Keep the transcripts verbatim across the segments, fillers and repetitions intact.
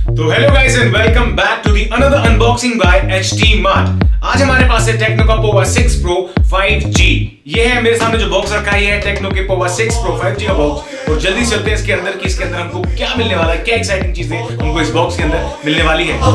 तो hello guys and welcome back to the another unboxing by H T mart. आज हमारे पास है टेक्नो का Pova six pro five G. ये है मेरे सामने जो बॉक्स रखा है टेक्नो के Pova six pro five G का बॉक्स। और जल्दी चलते हैं इसके अंदर कि इसके अंदर हमको क्या मिलने वाला है, क्या एक्साइटिंग चीजें हमको इस बॉक्स के अंदर मिलने वाली है।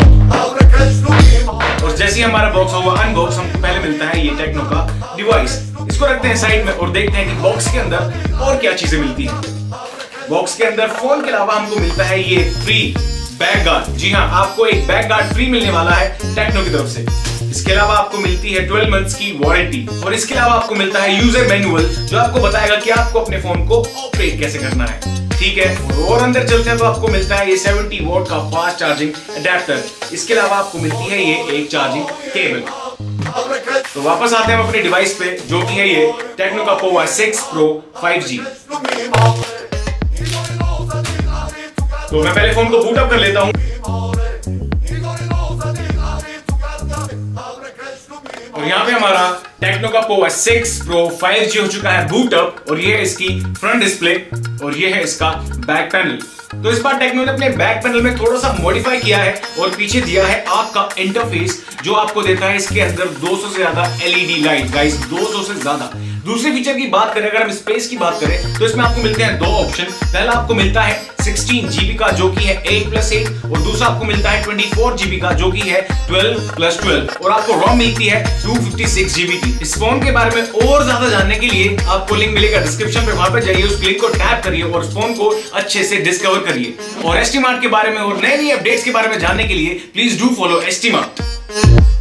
और जैसे ही हमारा बॉक्स होगा अनबॉक्स, हमको पहले मिलता है ये टेक्नो का डिवाइस। इसको रखते हैं साइड में और देखते हैं कि बॉक्स के अंदर और क्या चीजें मिलती हैं। बॉक्स के अंदर फोन के अलावा हमको मिलता है ये फ्री बैक गार्ड। जी हाँ, आपको एक बैक गार्ड फ्री मिलने वाला है टेक्नो की तरफ से। इसके अलावा आपको मिलती है ट्वेल्व मंथ्स की वारंटी और इसके अलावा आपको मिलता है यूजर मैनुअल जो आपको बताएगा कि आपको अपने फोन को ऑपरेट कैसे करना है। ठीक है, और अंदर चलते हैं तो आपको मिलता है ये सेवेंटी वोल्ट का फास्ट चार्जिंग अडेप्टर। इसके अलावा आपको मिलती है ये एक चार्जिंग केबल। तो वापस आते हैं हम अपने डिवाइस पे जो कि है ये टेक्नो का Pova six pro five G. तो मैं पहले फोन को बूट अप कर लेता हूं और यहाँ पे हमारा टेक्नो का Pova six pro five G हो चुका है बूट अप। और ये है इसकी फ्रंट डिस्प्ले और ये है इसका बैक पैनल। तो इस बार टेक्नो ने अपने बैक पैनल में थोड़ा सा मॉडिफाई किया है और पीछे दिया है आग का इंटरफेस जो आपको देता है इसके अंदर दो सौ से ज्यादा एलईडी लाइट। गाइस दो सौ से ज्यादा। दूसरे फीचर की बात करें, अगर हम स्पेस की बात करें तो इसमें आपको मिलते हैं दो ऑप्शन। पहला आपको मिलता है सिक्सटीन जीबी का जो कि है एट प्लस एट और दूसरा आपको मिलता है ट्वेंटी फोर जीबी का जो कि है ट्वेल्व प्लस ट्वेल्व और आपको रोम मिलती है टू फिफ्टी सिक्स जीबी की। इस फोन के बारे में और ज्यादा जानने के लिए आपको लिंक मिलेगा डिस्क्रिप्शन पे, वहां पे जाइए, उस लिंक को टैप करिए और उस फोन को अच्छे से डिस्कवर करिए। और एच टी मार्ट के बारे में और नई नई अपडेट्स के बारे में जानने के लिए please do follow H T mart.